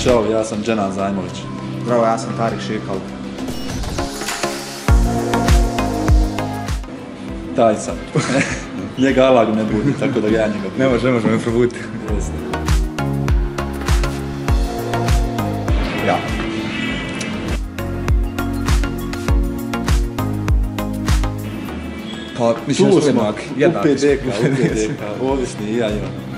Ćao, ja sam Dženan Zajmović. Zdravo, ja sam Tarik Šikal. Taj sam. Njega Alag ne budi, tako da ga ja njega budim. Ne možemo me probuditi. Ja. Pa, mislim da su jednaki. UPDK, ovisni i ja imam.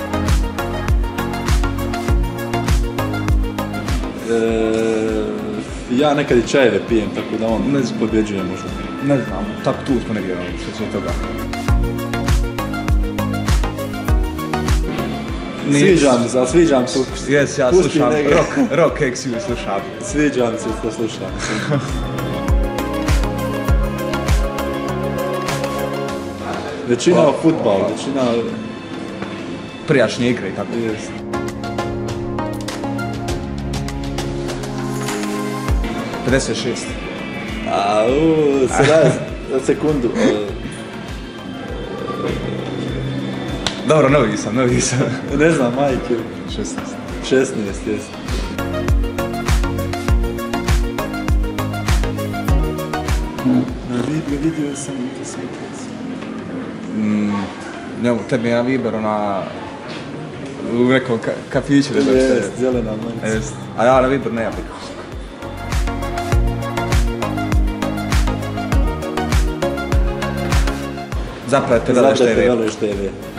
Ja nekad i čajeve pijem, tako da on pobjeđuje možda. Ne znam, tako tu smo negdje što se toga. Sviđa mi se. Jes, ja slušam rock XU slušam. Sviđa mi se što slušam. Većina o futbalu, većina... Prijašnje igre i tako. Jest. Za sekundu. Dobro, novi sam. Ne znam, majke. 16, jes. Na Viber vidio sam to sve. Tebi je na Viber, u nekom kafiću. Jest, zelena majica. A ja na Viber nemam nikako. Zapratite Veleš TV.